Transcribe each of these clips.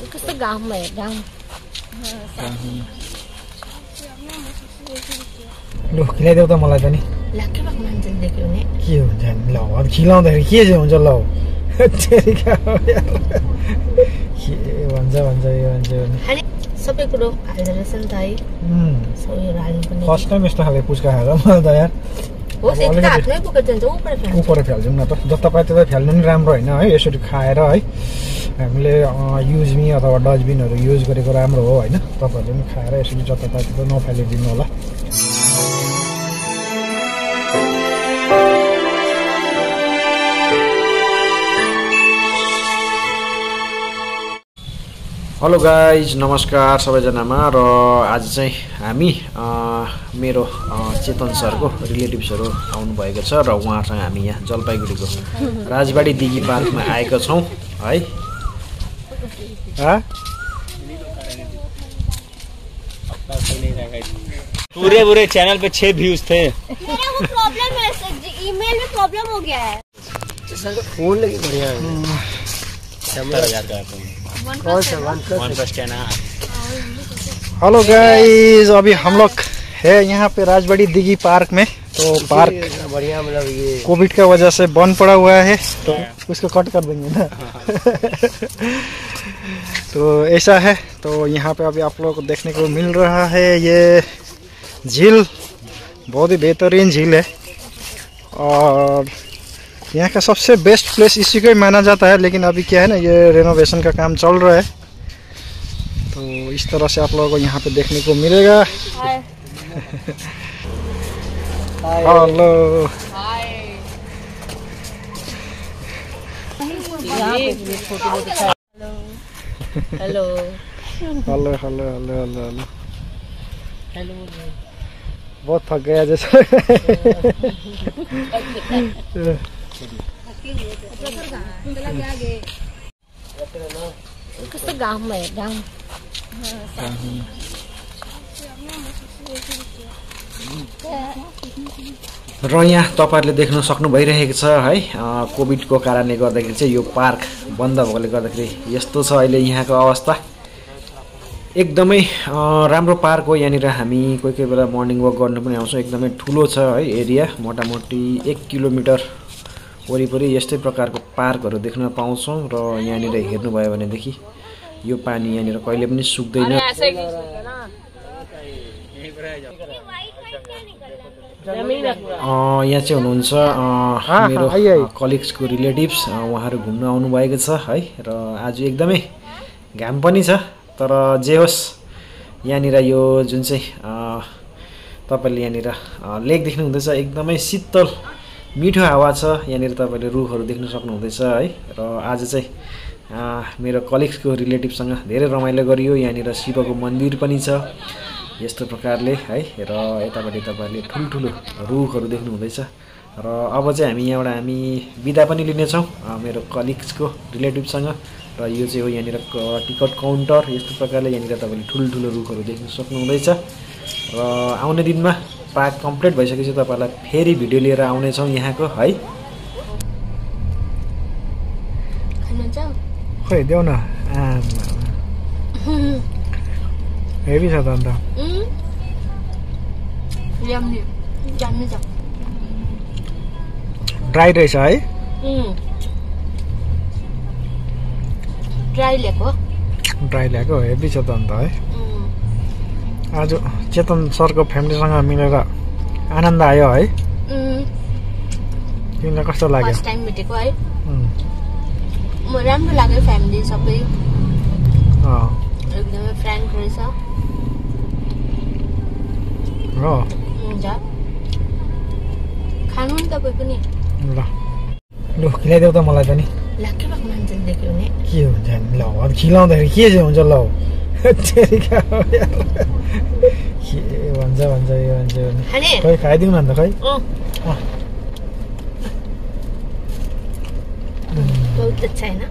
कस्तो गाउँमा हे गाउँ लु खिलाइदेऊ त मलाई पनि लाके भएको मान्छे देख्यो भने के हुन्छ ल खिलाउँदाखेरि के चाहिँ हुन्छ ल के भन्छ यो मान्छे खाने सबै कुरो हाल्दो रहेछ नि त है सबैहरू हाल्नु पनि फर्स्ट टाइम यस्तो खाले पुच्का खाएर मलाई त यार होस् एक त हातमै पुगेर जान्छ ऊपर फ्याल्छौँ न त जता पाए त्यता फ्याल्नु नि राम्रो होइन है यसरी खाएर है हामीले युजमी अथवा डस्टबिनहरू युज गरेको राम्रो हो होइन तपाईँहरूले पनि खाएर यसरी जता पाए त्यता नफ्यालिदिनु होला हेलो गाइज नमस्कार सबैजनामा र आज चाहिँ हामी मेरो चेतन सरको रिलेटिभ्सहरू आउनुभएको छ र उहाँसँग हामी यहाँ जलपाइगुडीको राजबाडी दिघी पार्कमा आएका छौँ है पूरे चैनल पे 6 व्यूज थे। मेरा वो प्रॉब्लम है सर जी ईमेल में प्रॉब्लम हो गया है फोन लगी बढ़िया है 70,000 का कौन सा 1+10 है। हेलो गाइस अभी हम लोग है यहाँ पे राजबाड़ी दिघी पार्क में तो पार्क बढ़िया मतलब ये कोविड का वजह से बंद पड़ा हुआ है तो उसको कट कर देंगे ना तो ऐसा है तो यहाँ पे अभी आप लोग को देखने को मिल रहा है ये झील बहुत ही बेहतरीन झील है और यहाँ का सबसे बेस्ट प्लेस इसी को ही माना जाता है लेकिन अभी क्या है ना ये रेनोवेशन का काम चल रहा है तो इस तरह से आप लोगों को यहाँ पे देखने को मिलेगा। Hello hello hello hello hello hello hello बहुत थक गया जैसे कस्तो गाउँमा हे गाउँ र यहाँ तपाईहरुले देख्न सक्नु भइरहेको छ है कोभिडको कारणले गर्दाखेरि चाहिँ यो पार्क बन्द भएकोले गर्दाखेरि यस्तो छ अहिले यहाँको अवस्था एकदमै राम्रो पार्क हो यहाँनिर हामी कोही कोही बेला मर्निङ वक गर्न पनि आउँछौँ एकदमै ठुलो छ है एरिया मोटामोटी 1 किलोमिटर वरिपरि यस्तै प्रकारको पार्कहरू देख्न पाउँछौँ र यहाँनिर हेर्नुभयो भनेदेखि यो पानी यहाँनिर कहिले पनि सुक्दैन। यहाँ चाहिँ हुनुहुन्छ मेरो कलिग्सको रिलेटिभ्स उहाँहरू घुम्न आउनुभएको छ है र आज एकदमै घाम पनि छ तर जे होस् यहाँनिर यो जुन चाहिँ तपाईले यहाँनिर लेक देख्नु हुँदैछ एकदमै शीतल मिठो हावा छ यहाँनिर तपाईले रुखहरू देख्न सक्नुहुँदैछ है र आज चाहिँ मेरो कलिग्सको रिलेटिभसँग धेरै रमाइलो गरियो। यहाँनिर शिवको मन्दिर पनि छ यस्तो प्रकारले है र यतापट्टि तपाईले ठुल्ठुलो रुखहरू देख्नु हुँदैछ र अब चाहिँ हामी यहाँबाट हामी बिदा पनि लिनेछौँ मेरो कलिग्सको रिलेटिभसँग र यो चाहिँ हो यहाँनिर टिकट काउन्टर यस्तो प्रकारले यहाँनिर तपाईले ठुल्ठुलो रुखहरू देख्न सक्नुहुँदैछ र आउने दिनमा पार्क कम्प्लिट भइसकेपछि तपाईलाई फेरि भिडियो लिएर आउने छौँ यहाँको है। खोइ देऊ न हेभी छ त अन्त ड्राई रहेछ है ड्राई ल्याएको हेभी छ त अन्त है। आज चेतन सरको फ्यामिलीसँग मिलेर आनन्द आयो है तिमीलाई कस्तो लाग्यो फर्स्ट टाइम भेटेको है राम्रो लाग्यो फ्यामिली सबै एकदमै फ्र्याङ्क रहेछ हुन्छ खानु नि तपाईँ पनि ल लु खिलाइदेऊ त मलाई पनि लाके भएको मान्छे देख्यो भने के हुन्छ ल खिलाउँदाखेरि के चाहिँ हुन्छ ल के भन्छ यो मान्छे खै खाइदिउँ न अन्त खै बहुत अच्छा है ना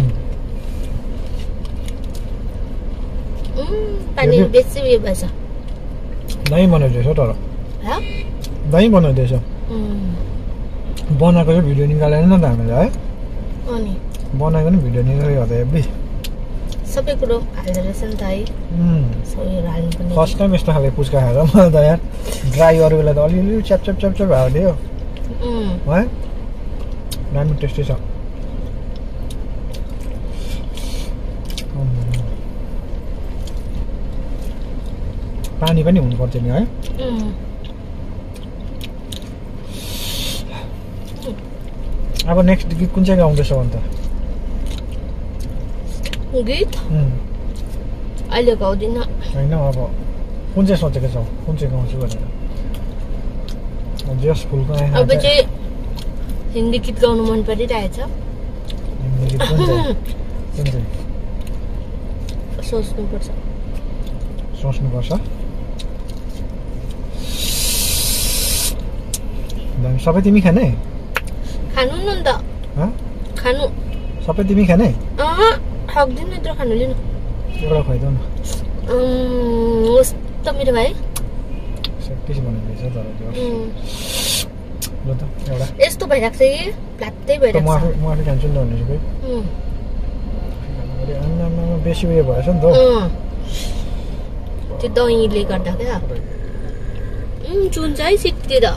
पानी बेसी उयो भएछ दही बनाइदिएछ तर दही बनाइदिएछ बनाएको चाहिँ भिडियो निकालेन नि त हामीले है अनि बनाएको नि भिडियो निकालेको त हेभी सबै कुरो हाल्दो रहेछ नि त है सो यो हाल्नु पनि फर्स्ट टाइम यस्तो खाले पुच्का खाएर मलाई त यार ड्राई अरू बेला त अलिअलि च्याप च्याप च्याप च्याप हाल्दियो है दामी टेस्टी छ पानी पनि हुनुपर्छ नि है अब नेक्स्ट गीत कुन चाहिँ गाउँदैछ अन्त गीत अहिले गाउँदिन होइन अब कुन चाहिँ सोचेको छौ कुन चाहिँ गाउँछु भनेर जस फुलको अब चाहिँ हिन्दी गीत गाउनु मन परिरहेछ हिन्दी गीत कुन चाहिँ सोच्नुपर्छ सबै तिमी खाने खानु न त खानु सबै तिमी खाने सक्दिन यत्रो खानु लिनु एउटा खुवाइदेऊ न होस् त मेरो भाइ त्यसो भनेको तर ल त एउटा यस्तो भइरहेको छ कि प्लात्तै भइरहेको छ म आफै खान्छु नि त भनेछु खै अन्नमा बेसी उयो भएछ नि त त्यो दहीले गर्दा क्या चुन्छ है सिटतिर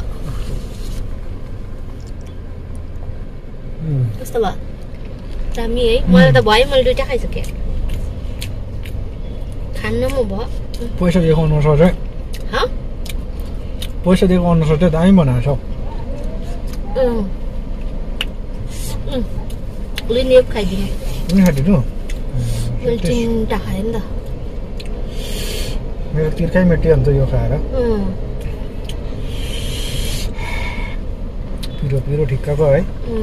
कस्तो भयो दामी है मलाई त भयो मैले दुइटा खाइसकेँ खान्न म भयो पैसा दिएको अनुसार चाहिँ पैसा दिएको अनुसार चाहिँ दामी बनाएको छौ उसले खाइदिनु पनि खाइदिनु मैले 3टा खाएँ नि त मेरो तिर्खै मेटियो अन्त यो खाएर पिरो पिरो ठिक्कको है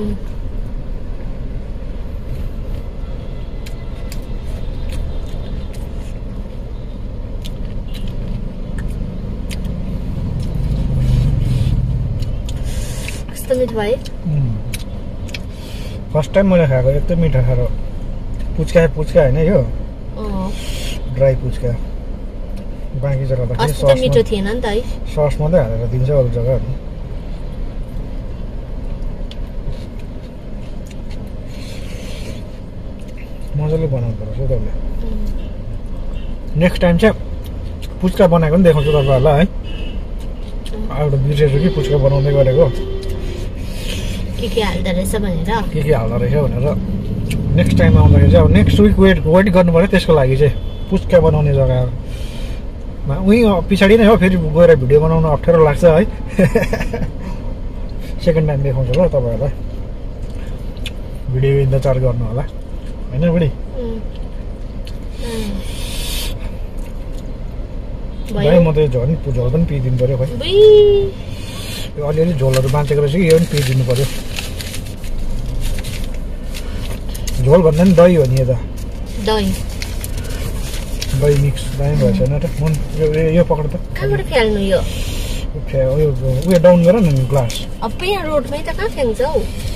मिठो भाइ फर्स्ट टाइम मैले खाएको एकदम मिठो खाएर पुच्का होइन यो ड्राई पुच्का बाँकी जग्गा त मिठो थिएन नि त है सस मात्रै हालेर दिन्छ अरू जग्गाहरू मजाले बनाउनु पर्छ तपाईँले नेक्स्ट टाइम चाहिँ पुच्का बनाएको पनि देखाउँछु तपाईँहरूलाई है एउटा बिर्सेछु कि पुच्का बनाउँदै गरेको के हाल्दो रहेछ भनेर नेक्स्ट टाइम आउँदाखेरि चाहिँ अब नेक्स्ट विक वेट गर्नु पर्यो त्यसको लागि चाहिँ पुच्का बनाउने जग्गामा उहीँ पछाडि नै हो फेरि गएर भिडियो बनाउनु अप्ठ्यारो लाग्छ है सेकेन्ड टाइम देखाउँछु ल तपाईँहरूलाई भिडियो इन्तजार गर्नु होला होइन बुढी भाइ म त झन् झोल पनि पिइदिनु पर्यो खै यो अलिअलि झोलहरू बाँचेको रहेछ कि यो पनि पिइदिनु पर्यो झोल भन्दा पनि दही हो नि यता दही मिक्स दामी भएछ होइन त यो पक्र त उयो डाउन गर न ग्लास रोडमै त कहाँ फ्याँक्छौ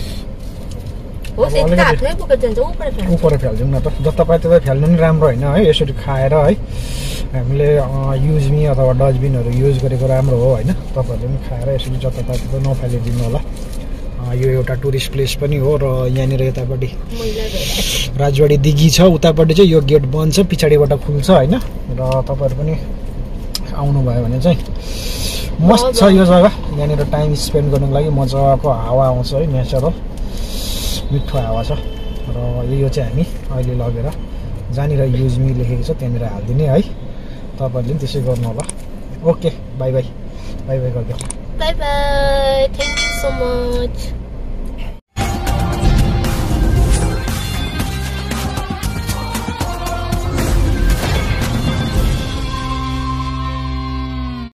उपर फ्याल्छौँ न त जता पाए त्यता फ्याल्नु पनि राम्रो होइन है यसरी खाएर है हामीले युजमी अथवा डस्टबिनहरू युज गरेको राम्रो हो होइन तपाईँहरूले पनि खाएर यसरी जता पाए त्यता नफालिदिनु होला यो एउटा टुरिस्ट प्लेस पनि हो र यहाँनिर यतापट्टि राजबाडी दिघी छ उतापट्टि चाहिँ यो गेट बन्द छ पछाडिबाट खुल्छ होइन र तपाईँहरू पनि आउनुभयो भने चाहिँ मस्त छ यो जग्गा यहाँनिर टाइम स्पेन्ड गर्नुको लागि मजाको हावा आउँछ है नेचरल मिठो हावा छ र यो चाहिँ हामी अहिले लगेर जहाँनिर युजमी लेखेको छ त्यहाँनिर हालिदिने है तपाईँहरूले पनि त्यसै गर्नु होला ओके बाई बाई गरिदियो bye bye thank you so much